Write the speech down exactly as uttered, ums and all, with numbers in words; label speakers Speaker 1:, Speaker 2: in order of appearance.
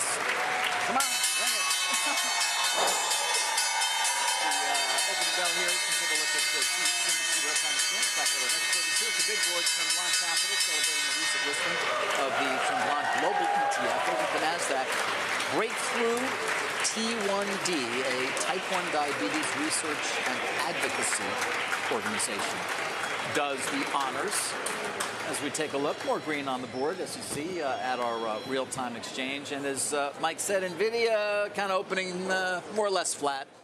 Speaker 1: this. Come on, bring it. The uh, opening bell here. You can take a look at the C N B C real-time experience back at our headquarters here at the big board, Tremblant Capital, celebrating the recent listing of the Tremblant Global E T F over the NASDAQ. Breakthrough T one D, a type one diabetes research and advocacy organization, does the honors. As we take a look, more green on the board, as you see, uh, at our uh, real-time exchange. And as uh, Mike said, NVIDIA kind of opening uh, more or less flat.